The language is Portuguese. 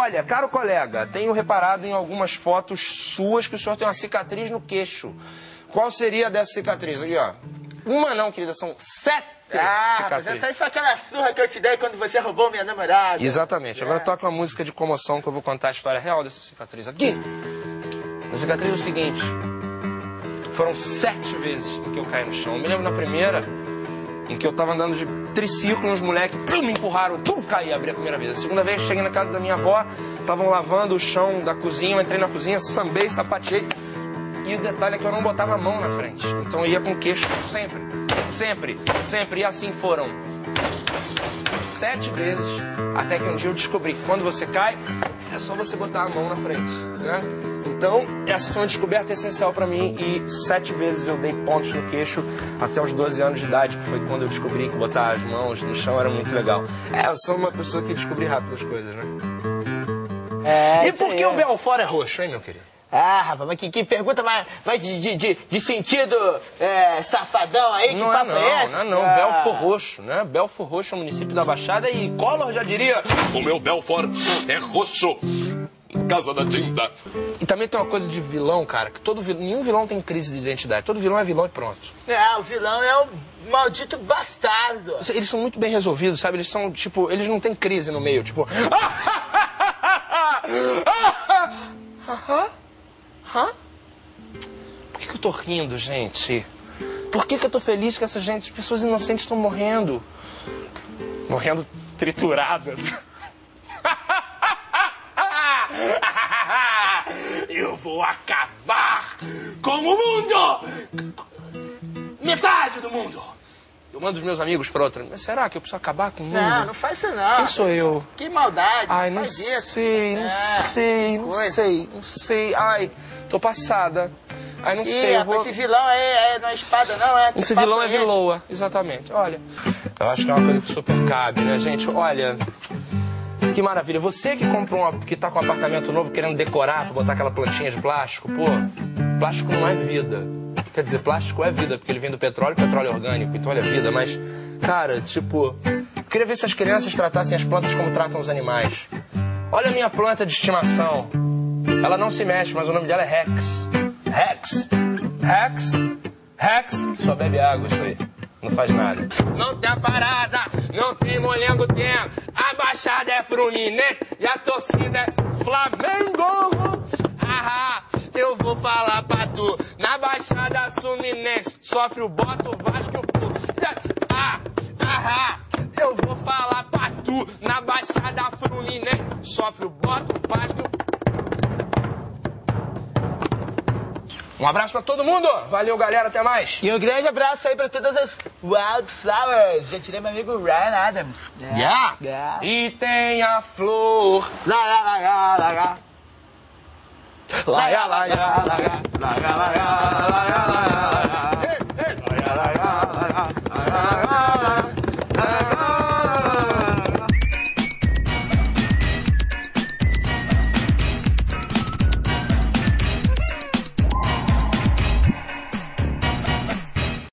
Olha, caro colega, tenho reparado em algumas fotos suas que o senhor tem uma cicatriz no queixo. Qual seria dessa cicatriz? Aqui, ó. Uma não, querida, são 7 rapaz, essa foi aquela surra que eu te dei quando você roubou minha namorada. Exatamente. Agora toca uma música de comoção que eu vou contar a história real dessa cicatriz aqui. A cicatriz é o seguinte. Foram 7 vezes em que eu caí no chão. Eu me lembro na primeira, em que eu tava andando de triciclo e os moleques me empurraram, caí, abri a primeira vez. A segunda vez, cheguei na casa da minha avó, estavam lavando o chão da cozinha, eu entrei na cozinha, sambei, sapateei. E o detalhe é que eu não botava a mão na frente. Então eu ia com o queixo sempre, sempre, sempre. E assim foram 7 vezes, até que um dia eu descobri que quando você cai, é só você botar a mão na frente, né? Então, essa foi uma descoberta essencial pra mim e 7 vezes eu dei pontos no queixo até os 12 anos de idade, que foi quando eu descobri que botar as mãos no chão era muito legal. Eu sou uma pessoa que descobri rápido as coisas, né? E por que o Belfort é roxo, hein, meu querido? Rapaz, mas que pergunta mais de sentido safadão aí, que papo é esse? Não, Belfort Roxo, né? Belfort Roxo é um município da Baixada e Collor já diria: o meu Belfort é roxo, casa da tinta. E também tem uma coisa de vilão, cara, que nenhum vilão tem crise de identidade, todo vilão é vilão e pronto. O vilão é o maldito bastardo. Eles são muito bem resolvidos, sabe? Eles são, tipo, eles não têm crise no meio, tipo... Por que eu tô rindo, gente? Por que eu tô feliz que essas pessoas inocentes estão morrendo? Morrendo trituradas. Eu vou acabar com o mundo! Metade do mundo! Eu mando os meus amigos pra outra. Mas será que eu preciso acabar com o mundo? Não faz isso não. Quem sou eu? Que maldade. Ai, não sei. Ai, tô passada. Ai, não sei. Esse vilão não é espada, não, é? Esse vilão é viloa, exatamente. Olha, eu acho que é uma coisa que super cabe, né, gente? Olha, que maravilha. Você que comprou que tá com um apartamento novo querendo decorar pra botar aquela plantinha de plástico, pô, plástico não é vida. Quer dizer, plástico é vida, porque ele vem do petróleo é orgânico, então ele é vida, mas, cara, tipo, eu queria ver se as crianças tratassem as plantas como tratam os animais. Olha a minha planta de estimação. Ela não se mexe, mas o nome dela é Rex. Rex. Só bebe água, isso aí. Não faz nada. Não tem a parada, não tem molengo tempo. A Baixada é Fluminense e a torcida é Flamengo. Eu vou falar pra tu. Na Baixada Fluminense sofre o Boto, o Vasco e o Flu. Eu vou falar pra tu. Na Baixada Fluminense sofre o Boto, o Vasco e o Flu. Um abraço pra todo mundo. Valeu, galera. Até mais. E um grande abraço aí pra todas as Wildflowers. Já tirei meu amigo Ryan Adams. Yeah. E tem a flor. Laia.